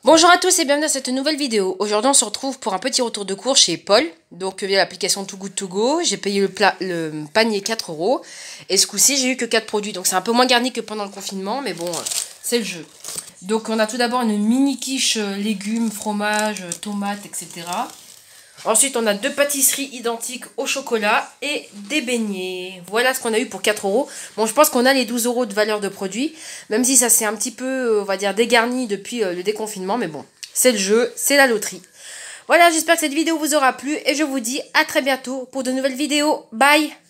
Bonjour à tous et bienvenue dans cette nouvelle vidéo. Aujourd'hui on se retrouve pour un petit retour de course chez Paul. Donc via l'application Too Good To Go, j'ai payé le panier 4 euros. Et ce coup-ci j'ai eu que 4 produits. Donc c'est un peu moins garni que pendant le confinement, mais bon, c'est le jeu. Donc on a tout d'abord une mini quiche légumes, fromage, tomates, etc. Ensuite on a deux pâtisseries identiques au chocolat et des beignets. Voilà ce qu'on a eu pour 4 euros. Bon, je pense qu'on a les 12 euros de valeur de produit. Même si ça s'est un petit peu, on va dire, dégarni depuis le déconfinement. Mais bon, c'est le jeu, c'est la loterie. Voilà, j'espère que cette vidéo vous aura plu. Et je vous dis à très bientôt pour de nouvelles vidéos. Bye!